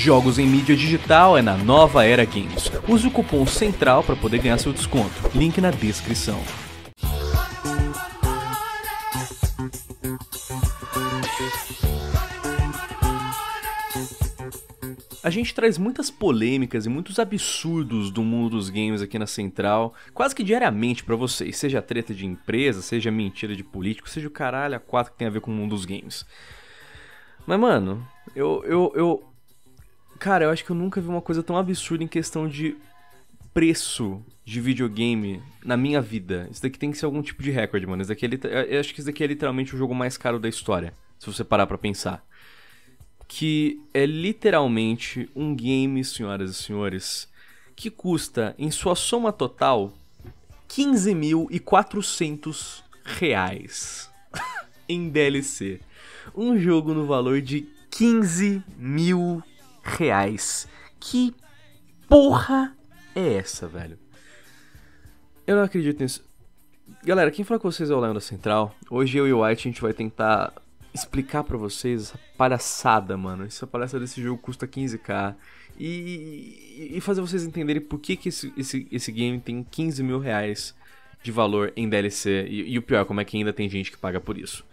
Jogos em mídia digital é na Nova Era Games. Use o cupom CENTRAL para poder ganhar seu desconto. Link na descrição. A gente traz muitas polêmicas e muitos absurdos do mundo dos games aqui na Central, quase que diariamente pra vocês, seja treta de empresa, seja mentira de político, seja o caralho a quatro que tem a ver com o mundo dos games. Mas, mano, Cara, eu acho que eu nunca vi uma coisa tão absurda em questão de preço de videogame na minha vida. Isso daqui tem que ser algum tipo de recorde, mano. Eu acho que isso daqui é literalmente o jogo mais caro da história, se você parar pra pensar. Que é literalmente um game, senhoras e senhores, que custa, em sua soma total, R$15.400 em DLC. Um jogo no valor de R$15.000. Que porra é essa, velho? Eu não acredito nisso. Galera, quem fala com vocês é o Leão da Central. Hoje eu e o White a gente vai tentar explicar pra vocês essa palhaçada, mano. Essa palhaçada desse jogo custa 15k. E fazer vocês entenderem por que esse game tem R$15.000 de valor em DLC. E o pior, como é que ainda tem gente que paga por isso.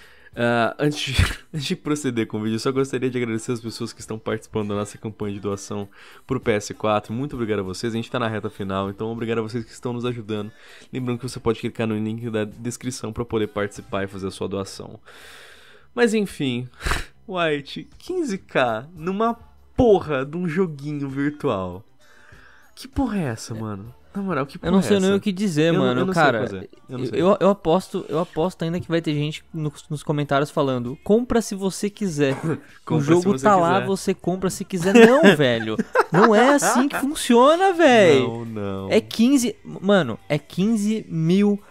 Antes de proceder com o vídeo, eu só gostaria de agradecer as pessoas que estão participando da nossa campanha de doação pro PS4. Muito obrigado a vocês, a gente tá na reta final, então obrigado a vocês que estão nos ajudando. Lembrando que você pode clicar no link da descrição para poder participar e fazer a sua doação. Mas enfim, White, 15k numa porra de um joguinho virtual. Que porra é essa, mano? Na moral, que porra Eu não sei é essa? nem o que dizer, mano. Eu não Cara, sei eu aposto ainda que vai ter gente nos comentários falando: compra se você quiser. O jogo tá lá, você compra se quiser. Não, velho. Não é assim que funciona, velho. Não. É 15. Mano, é R$15.000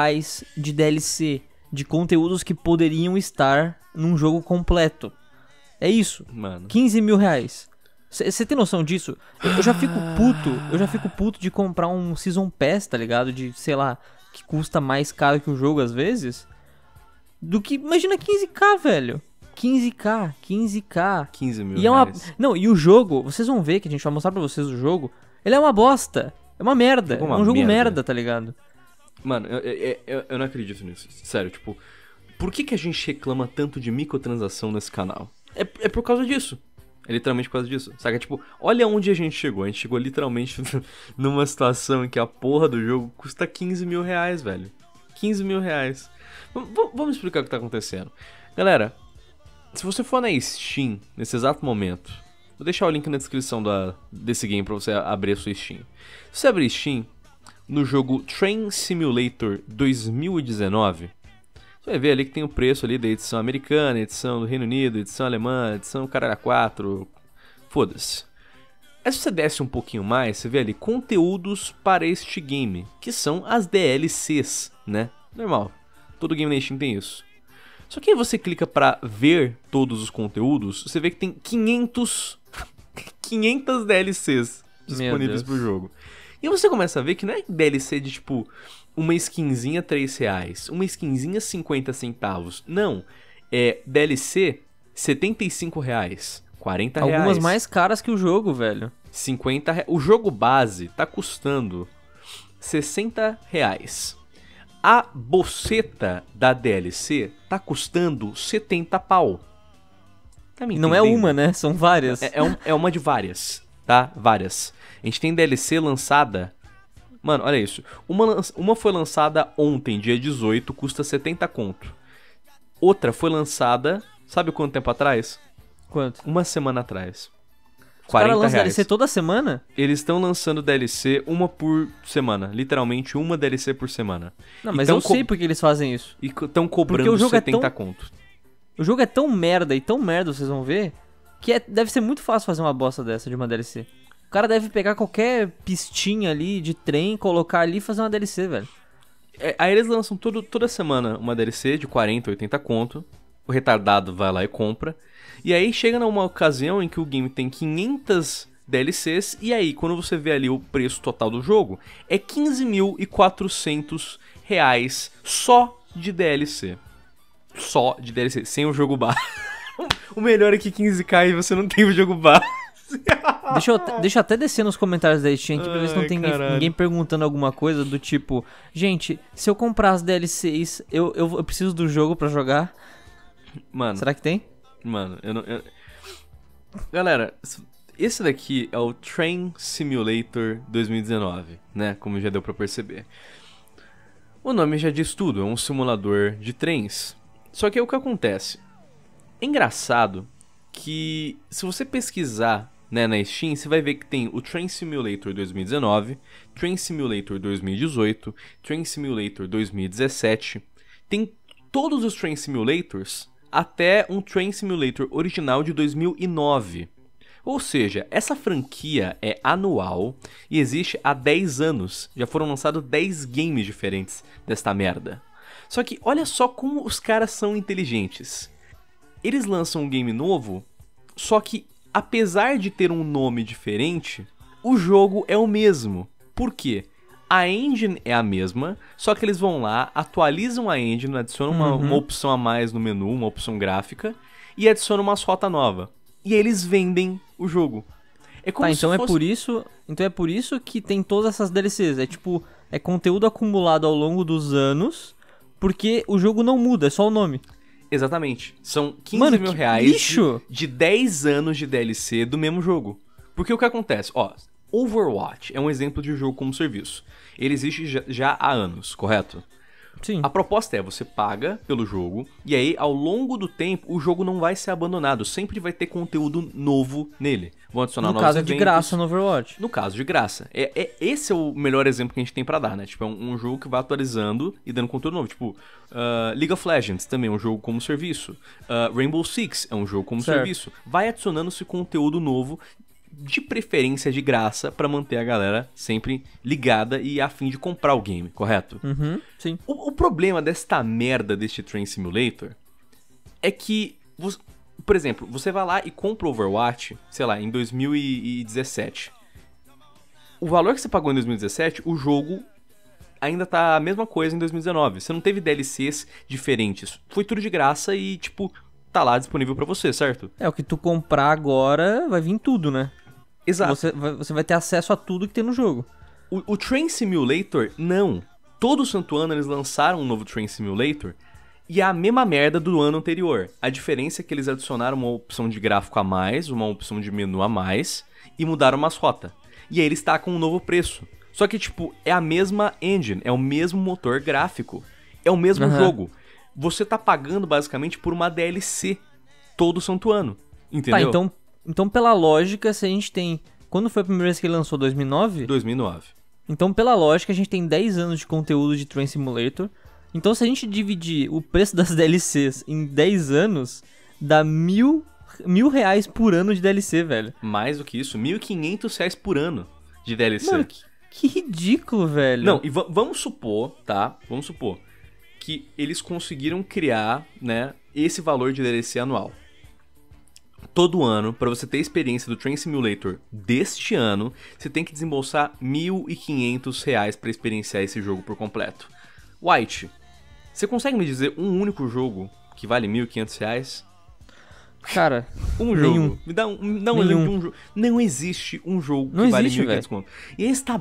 de DLC. De conteúdos que poderiam estar num jogo completo. É isso. Mano. R$15.000. Você tem noção disso? Eu já fico puto de comprar um Season Pass, tá ligado? De, sei lá, que custa mais caro que o jogo às vezes. Do que, imagina 15k, velho. 15k. 15 mil e reais. Não, e o jogo, vocês vão ver que a gente vai mostrar pra vocês o jogo. Ele é uma bosta. É uma merda. É um jogo merda, tá ligado? Mano, eu não acredito nisso. Sério, tipo, por que a gente reclama tanto de microtransação nesse canal? É por causa disso. É literalmente por causa disso. Saca? Tipo, olha onde a gente chegou. A gente chegou literalmente numa situação em que a porra do jogo custa R$15.000, velho. R$15.000. Vamos explicar o que tá acontecendo. Galera, se você for na Steam, nesse exato momento, vou deixar o link na descrição desse game pra você abrir a sua Steam. Se você abrir Steam, no jogo Train Simulator 2019... você vai ver ali que tem o preço ali da edição americana, edição do Reino Unido, edição alemã, edição caralho 4. Foda-se. Aí se você desce um pouquinho mais, você vê ali conteúdos para este game, que são as DLCs, né? Normal. Todo game na Steam tem isso. Só que aí você clica para ver todos os conteúdos, você vê que tem 500 DLCs disponíveis pro jogo. E você começa a ver que não é DLC de tipo uma skinzinha R$3, uma skinzinha 50 centavos. Não, é DLC R$75, R$40. Algumas mais caras que o jogo, velho. 50 reais. O jogo base tá custando R$60. A boceta da DLC tá custando 70 pau. Tá me não é entendendo? uma, né? São várias. É uma de várias, tá? Várias. A gente tem DLC lançada... Mano, olha isso. Uma foi lançada ontem, dia 18, custa 70 conto. Outra foi lançada... Sabe quanto tempo atrás? Quanto? Uma semana atrás. Os caras lançam R$40. DLC toda semana? Eles estão lançando DLC uma por semana. Literalmente uma DLC por semana. Não, mas eu sei porque eles fazem isso. E estão cobrando 70 conto. O jogo é tão merda, vocês vão ver, que deve ser muito fácil fazer uma bosta dessa de uma DLC. O cara deve pegar qualquer pistinha ali de trem, colocar ali e fazer uma DLC, velho. Aí eles lançam toda semana uma DLC de 40, 80 conto. O retardado vai lá e compra. E aí chega numa ocasião em que o game tem 500 DLCs. E aí, quando você vê ali o preço total do jogo, é R$15.400 só de DLC. Só de DLC, sem o jogo base. O melhor é que 15k e você não tem o jogo base. Deixa eu até descer nos comentários da Steam aqui pra ver se não Ai, tem caralho. ninguém perguntando alguma coisa do tipo... Gente, se eu comprar as DLCs, eu preciso do jogo pra jogar? Mano, Será que tem? mano, Galera, esse daqui é o Train Simulator 2019, né? Como já deu pra perceber. O nome já diz tudo, é um simulador de trens. Só que é o que acontece. É engraçado que se você pesquisar, né, na Steam, você vai ver que tem o Train Simulator 2019, Train Simulator 2018, Train Simulator 2017. Tem todos os Train Simulators até um Train Simulator original de 2009. Ou seja, essa franquia é anual e existe há 10 anos. Já foram lançados 10 games diferentes desta merda. Só que olha só como os caras são inteligentes. Eles lançam um game novo, só que apesar de ter um nome diferente, o jogo é o mesmo. Por quê? A engine é a mesma, só que eles vão lá, atualizam a engine, adicionam uma opção a mais no menu, uma opção gráfica, e adicionam uma rota nova. E eles vendem o jogo. É como Tá, se então fosse... é por isso que tem todas essas DLCs. É tipo, é conteúdo acumulado ao longo dos anos, porque o jogo não muda, é só o nome. Exatamente. São 15 Mano, mil que reais lixo! de 10 anos de DLC do mesmo jogo. Porque o que acontece? Ó, Overwatch é um exemplo de jogo como serviço. Ele existe já há anos, correto? Sim. A proposta é, você paga pelo jogo, e aí, ao longo do tempo, o jogo não vai ser abandonado. Sempre vai ter conteúdo novo nele. Vão adicionar No novos caso eventos. de graça no Overwatch. No caso de graça. Esse é o melhor exemplo que a gente tem pra dar, né? Tipo, é um jogo que vai atualizando e dando conteúdo novo. Tipo, League of Legends também é um jogo como serviço. Rainbow Six é um jogo como Certo. serviço. Vai adicionando-se conteúdo novo, de preferência de graça, pra manter a galera sempre ligada e a fim de comprar o game, correto? Uhum, sim. O problema desta merda deste Train Simulator é que, por exemplo, você vai lá e compra o Overwatch, sei lá, em 2017. O valor que você pagou em 2017, o jogo ainda tá a mesma coisa em 2019. Você não teve DLCs diferentes. Foi tudo de graça e, tipo, tá lá disponível pra você, certo? É, o que tu comprar agora vai vir tudo, né? Exato. Você vai ter acesso a tudo que tem no jogo. O Train Simulator, não. Todo santo ano eles lançaram um novo Train Simulator e é a mesma merda do ano anterior. A diferença é que eles adicionaram uma opção de gráfico a mais, uma opção de menu a mais e mudaram umas rotas. E aí ele está com um novo preço. Só que, tipo, é a mesma engine, é o mesmo motor gráfico, é o mesmo jogo. Você tá pagando basicamente por uma DLC todo santo ano, entendeu? Tá, então pela lógica, se a gente tem... Quando foi a primeira vez que ele lançou? 2009? 2009. Então, pela lógica, a gente tem 10 anos de conteúdo de Train Simulator. Então, se a gente dividir o preço das DLCs em 10 anos, dá mil reais por ano de DLC, velho. Mais do que isso, R$1.500 por ano de DLC. Mano, que ridículo, velho. Não, e vamos supor, tá? Vamos supor que eles conseguiram criar, né, esse valor de DLC anual. Todo ano, pra você ter a experiência do Train Simulator deste ano, você tem que desembolsar R$1.500 pra experienciar esse jogo por completo. White, você consegue me dizer um único jogo que vale R$1.500? Cara, Um nenhum. jogo. Me dá um exemplo de um jogo. Não existe um jogo Não que vale existe, 1.500 conto. E esta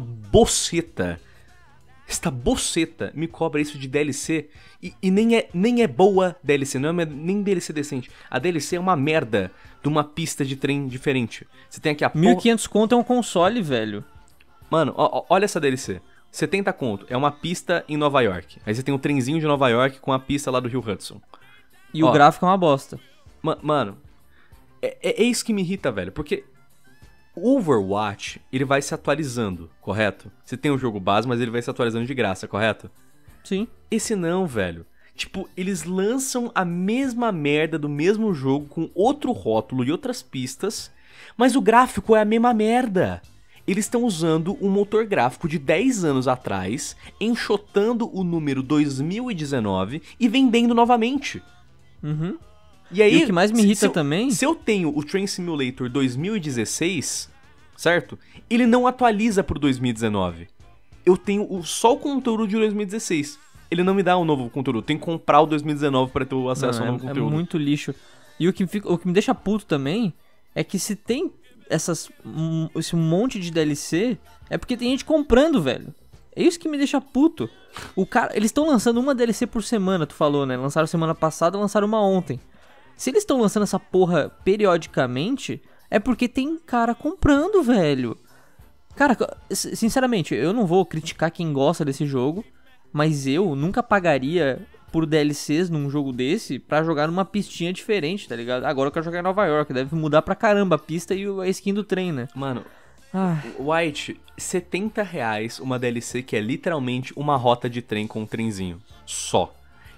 boceta me cobra isso de DLC e nem é boa DLC, não é nem DLC decente. A DLC é uma merda de uma pista de trem diferente. Você tem aqui a 1.500 conto é um console, velho. Mano, olha essa DLC. 70 conto, é uma pista em Nova York. Aí você tem um trenzinho de Nova York com a pista lá do Rio Hudson. E o gráfico é uma bosta. Mano, é isso que me irrita, velho. Porque o Overwatch, ele vai se atualizando, correto? Você tem o jogo base, mas ele vai se atualizando de graça, correto? Sim. Esse não, velho. Tipo, eles lançam a mesma merda do mesmo jogo com outro rótulo e outras pistas, mas o gráfico é a mesma merda. Eles estão usando um motor gráfico de 10 anos atrás, enxotando o número 2019 e vendendo novamente. Uhum. E aí, E o que mais me irrita também... Se eu tenho o Train Simulator 2016, certo? Ele não atualiza pro 2019. Eu tenho só o conteúdo de 2016. Ele não me dá um novo conteúdo. Eu tenho que comprar o 2019 para ter o acesso ao novo conteúdo. É muito lixo. E o que me deixa puto também é que se tem esse monte de DLC é porque tem gente comprando, velho. É isso que me deixa puto. Eles estão lançando uma DLC por semana, tu falou, né? Lançaram semana passada, lançaram uma ontem. Se eles estão lançando essa porra periodicamente, é porque tem cara comprando, velho. Cara, sinceramente, eu não vou criticar quem gosta desse jogo, mas eu nunca pagaria por DLCs num jogo desse pra jogar numa pistinha diferente, tá ligado? Agora eu quero jogar em Nova York, deve mudar pra caramba a pista e a skin do trem, né? Mano, White, R$70 uma DLC que é literalmente uma rota de trem com um trenzinho. Só.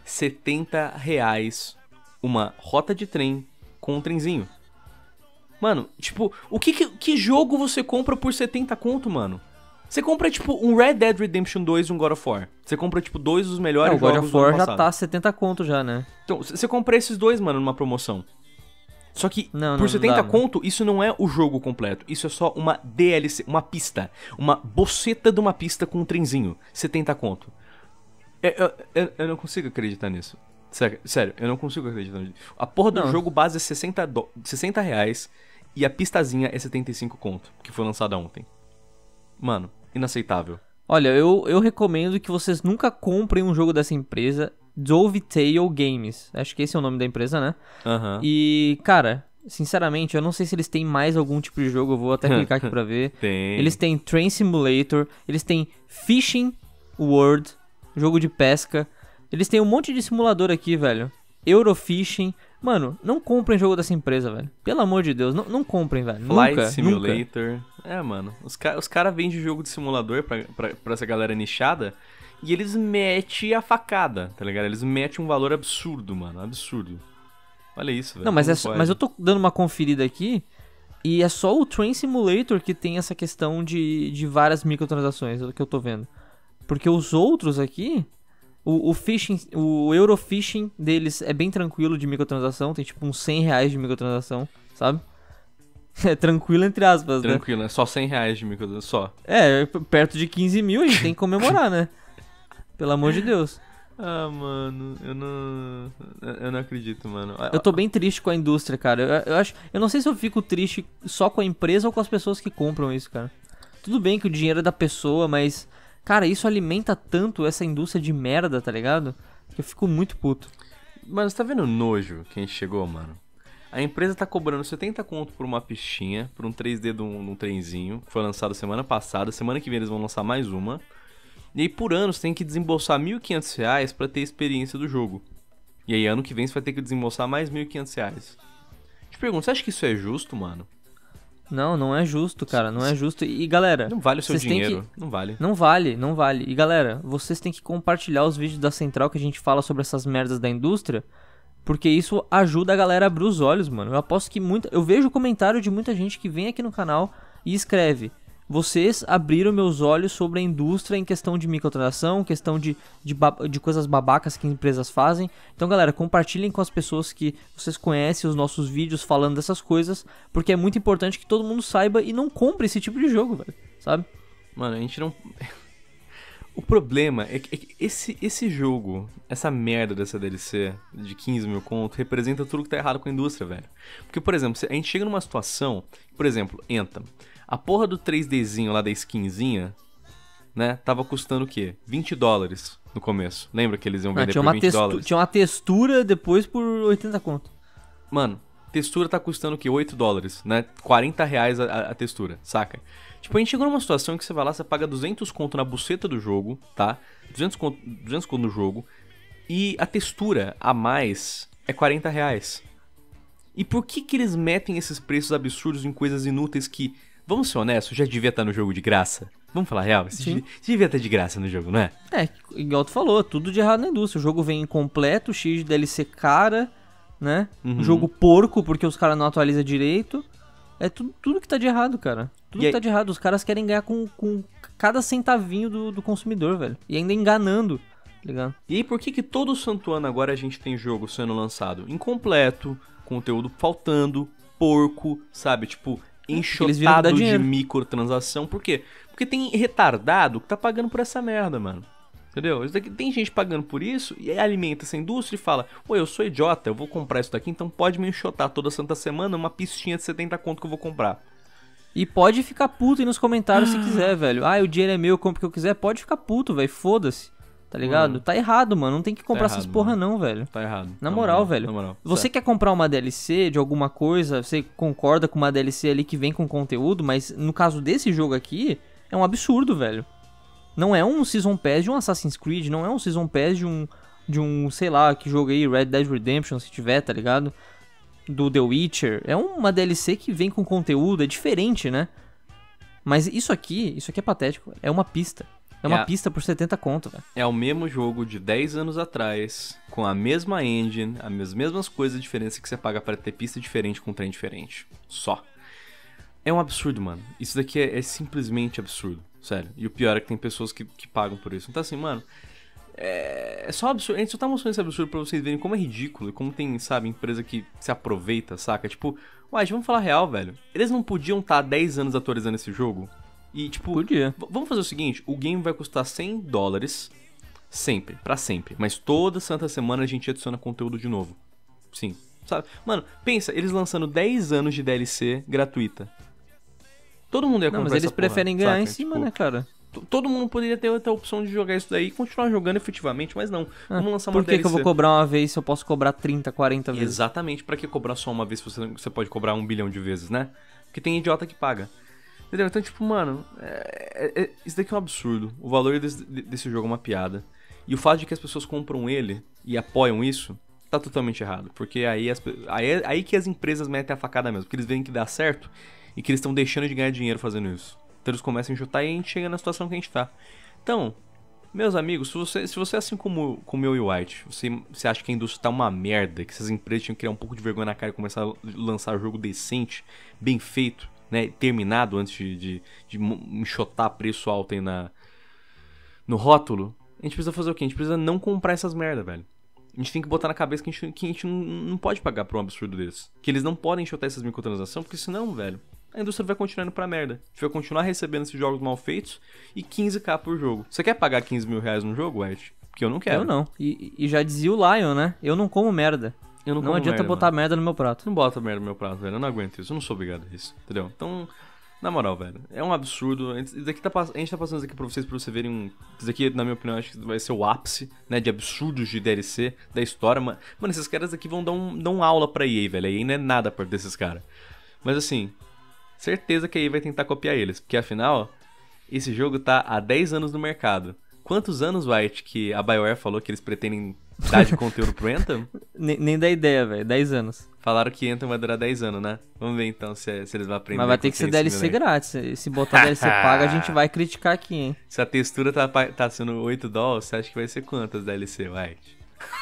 R$70 uma rota de trem com um trenzinho. Mano, tipo, que jogo você compra por 70 conto, mano? Você compra, tipo, um Red Dead Redemption 2 e um God of War. Você compra, tipo, dois dos melhores jogos do ano passado. O God of War já tá 70 conto já, né? Então, você compra esses dois, mano, numa promoção. Só que, por 70 conto, isso não é o jogo completo. Isso é só uma DLC, uma pista. Uma boceta de uma pista com um trenzinho. 70 conto. Eu não consigo acreditar nisso. Sério, eu não consigo acreditar nisso. A porra do jogo base é R$60 e a pistazinha é 75 conto, que foi lançada ontem. Mano, inaceitável. Olha, eu recomendo que vocês nunca comprem um jogo dessa empresa, Dovetail Games. Acho que esse é o nome da empresa, né? Aham. E, cara, sinceramente, eu não sei se eles têm mais algum tipo de jogo, eu vou até clicar aqui pra ver. Tem. Eles têm Train Simulator, eles têm Fishing World, jogo de pesca. Eles têm um monte de simulador aqui, velho. Eurofishing. Mano, não comprem jogo dessa empresa, velho. Pelo amor de Deus, não comprem, velho. Flight Simulator. Nunca. Mano. Os caras vendem jogo de simulador pra essa galera nichada e eles metem a facada, tá ligado? Eles metem um valor absurdo, mano. Absurdo. Olha isso, velho. Não, mas eu tô dando uma conferida aqui e é só o Train Simulator que tem essa questão de várias microtransações, é o que eu tô vendo. Porque os outros aqui... O Eurofishing deles é bem tranquilo de microtransação, tem tipo uns R$100 de microtransação, sabe? É tranquilo entre aspas, tranquilo, né? É só R$100 de microtransação, só. É, perto de 15 mil a gente tem que comemorar, né? Pelo amor de Deus. Ah, mano, eu não acredito, mano. Eu tô bem triste com a indústria, cara. Eu não sei se eu fico triste só com a empresa ou com as pessoas que compram isso, cara. Tudo bem que o dinheiro é da pessoa, mas... Cara, isso alimenta tanto essa indústria de merda, tá ligado? Que eu fico muito puto. Mano, você tá vendo o nojo que a gente chegou, mano? A empresa tá cobrando 70 conto por uma pistinha, por um 3D de um trenzinho, que foi lançado semana passada. Semana que vem eles vão lançar mais uma. E aí, por ano, você tem que desembolsar R$1.500 pra ter experiência do jogo. E aí, ano que vem, você vai ter que desembolsar mais R$1.500. Te pergunto, você acha que isso é justo, mano? Não é justo, cara, não é justo. E galera... Não vale o seu dinheiro, não vale. Não vale. E galera, vocês têm que compartilhar os vídeos da Central que a gente fala sobre essas merdas da indústria, porque isso ajuda a galera a abrir os olhos, mano. Eu aposto que eu vejo o comentário de muita gente que vem aqui no canal e escreve: vocês abriram meus olhos sobre a indústria em questão de microtransação, questão de coisas babacas que empresas fazem. Então, galera, compartilhem com as pessoas que vocês conhecem os nossos vídeos falando dessas coisas, porque é muito importante que todo mundo saiba e não compre esse tipo de jogo, velho, sabe? Mano, a gente não... O problema é que esse jogo, essa merda dessa DLC de 15 mil conto, representa tudo que tá errado com a indústria, velho. Porque, por exemplo, a gente chega numa situação, por exemplo, Anthem. A porra do 3Dzinho lá da skinzinha, né, tava custando o quê? $20 no começo. Lembra que eles iam vender por $20? Tinha uma textura depois por 80 conto. Mano, textura tá custando o quê? $8, né? R$40 a textura, saca? Tipo, a gente chegou numa situação que você vai lá, você paga 200 conto na buceta do jogo, tá? 200 conto no jogo, e a textura a mais é R$40. E por que eles metem esses preços absurdos em coisas inúteis que... Vamos ser honestos, já devia estar no jogo de graça. Vamos falar real? Devia estar de graça no jogo, não é? É, igual tu falou, tudo de errado na indústria. O jogo vem incompleto, cheio de DLC cara, né? Um jogo porco, porque os caras não atualizam direito. É tudo que tá de errado, cara. Tudo que tá de errado. Os caras querem ganhar com cada centavinho do consumidor, velho. E ainda enganando, tá ligado? E aí, por que todo santo ano agora a gente tem jogo sendo lançado incompleto, conteúdo faltando, porco, sabe? Tipo... enxotado de microtransação. Por quê? Porque tem retardado que tá pagando por essa merda, mano. Entendeu? Isso daqui, tem gente pagando por isso e aí alimenta essa indústria e fala: "Pô, eu sou idiota, eu vou comprar isso daqui, então pode me enxotar toda santa semana uma pistinha de 70 conto que eu vou comprar." E pode ficar puto aí nos comentários se quiser, velho. Ah, o dinheiro é meu, eu compro o que eu quiser. Pode ficar puto, velho. Foda-se. Tá ligado? Tá errado, mano. Não tem que comprar essas porra não, velho. Tá errado. Na moral, velho. Na moral. Você quer comprar uma DLC de alguma coisa, você concorda com uma DLC ali que vem com conteúdo, mas no caso desse jogo aqui, é um absurdo, velho. Não é um Season Pass de um Assassin's Creed, não é um Season Pass de um, sei lá, que jogo aí, Red Dead Redemption, se tiver, tá ligado? Do The Witcher. É uma DLC que vem com conteúdo, é diferente, né? Mas isso aqui é patético. É uma pista. É uma pista por 70 conto, velho. É o mesmo jogo de 10 anos atrás, com a mesma engine, as mesmas coisas, a diferença que você paga para ter pista diferente com trem diferente. Só. É um absurdo, mano. Isso daqui é simplesmente absurdo. Sério. E o pior é que tem pessoas que pagam por isso. Então assim, mano... É só absurdo. A gente só tá mostrando esse absurdo pra vocês verem como é ridículo e como tem, sabe, empresa que se aproveita, saca? Tipo, uai, vamos falar real, velho. Eles não podiam estar há 10 anos atualizando esse jogo? E, tipo, podia. Vamos fazer o seguinte: o game vai custar $100 sempre, pra sempre. Mas toda santa semana a gente adiciona conteúdo de novo. Sim, sabe? Mano, pensa, eles lançando 10 anos de DLC gratuita. Todo mundo ia comprar essa porra. Mas eles preferem ganhar saca? em cima, tipo, né, cara? Todo mundo poderia ter a opção de jogar isso daí e continuar jogando efetivamente, mas não. Vamos lançar uma Por que DLC. que eu vou cobrar uma vez se eu posso cobrar 30, 40 vezes? Exatamente, pra que cobrar só uma vez se você pode cobrar 1 bilhão de vezes, né? Porque tem idiota que paga. Entendeu? Então, tipo, mano, isso daqui é um absurdo. O valor desse jogo é uma piada. E o fato de que as pessoas compram ele e apoiam isso, tá totalmente errado. Porque aí que as empresas metem a facada mesmo. Porque eles veem que dá certo e que eles estão deixando de ganhar dinheiro fazendo isso. Então eles começam a enxutar e a gente chega na situação que a gente tá. Então, meus amigos, se você assim como eu e o White, você acha que a indústria tá uma merda, que essas empresas tinham que criar um pouco de vergonha na cara e começar a lançar jogo decente, bem feito, né, terminado antes de enxotar preço alto aí no rótulo, a gente precisa fazer o quê? A gente precisa não comprar essas merda, velho. A gente tem que botar na cabeça que a gente não pode pagar por um absurdo desse. Que eles não podem enxotar essas microtransações, porque senão, velho, a indústria vai continuar indo pra merda. A gente vai continuar recebendo esses jogos mal feitos e 15k por jogo. Você quer pagar 15 mil reais num jogo, Ed? Porque eu não quero. Eu não. E já dizia o Lion, né? Eu não como merda. Não adianta botar merda no meu prato. Não bota merda no meu prato, velho. Eu não aguento isso. Eu não sou obrigado a isso. Entendeu? Então, na moral, velho. É um absurdo. A gente tá passando isso aqui pra vocês verem Isso aqui, na minha opinião, acho que vai ser o ápice, né? De absurdos de DLC da história. Mano, esses caras aqui vão dar um aula pra EA, velho. A EA não é nada perto desses caras. Mas assim... certeza que aí vai tentar copiar eles, porque afinal, esse jogo tá há 10 anos no mercado. Quantos anos, White, que a BioWare falou que eles pretendem dar de conteúdo pro Anthem? Nem dá ideia, velho. 10 anos. Falaram que Anthem vai durar 10 anos, né? Vamos ver então se eles vão aprender. Mas vai ter que ser DLC grátis. Se botar DLC paga, a gente vai criticar aqui, hein? Se a textura tá sendo $8, você acha que vai ser quantas DLC, White?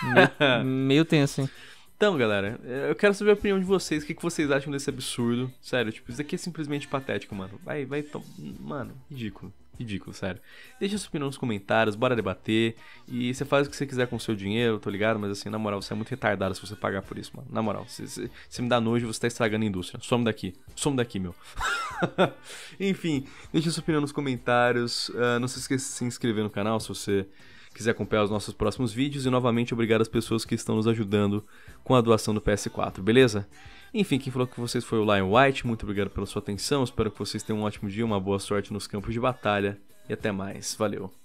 Meio tenso, hein? Então, galera, eu quero saber a opinião de vocês. O que vocês acham desse absurdo? Sério, tipo, isso aqui é simplesmente patético, mano. Mano, ridículo. Ridículo, sério. Deixa sua opinião nos comentários, bora debater. E você faz o que você quiser com o seu dinheiro, tô ligado? Mas assim, na moral, você é muito retardado se você pagar por isso, mano. Na moral, você me dá nojo, você tá estragando a indústria. Some daqui, meu. Enfim, deixa sua opinião nos comentários. Não se esqueça de se inscrever no canal se você quiser acompanhar os nossos próximos vídeos. E novamente, obrigado às pessoas que estão nos ajudando com a doação do PS4, beleza? Enfim, quem falou com vocês foi o Lion White. Muito obrigado pela sua atenção. Espero que vocês tenham um ótimo dia, uma boa sorte nos campos de batalha. E até mais. Valeu.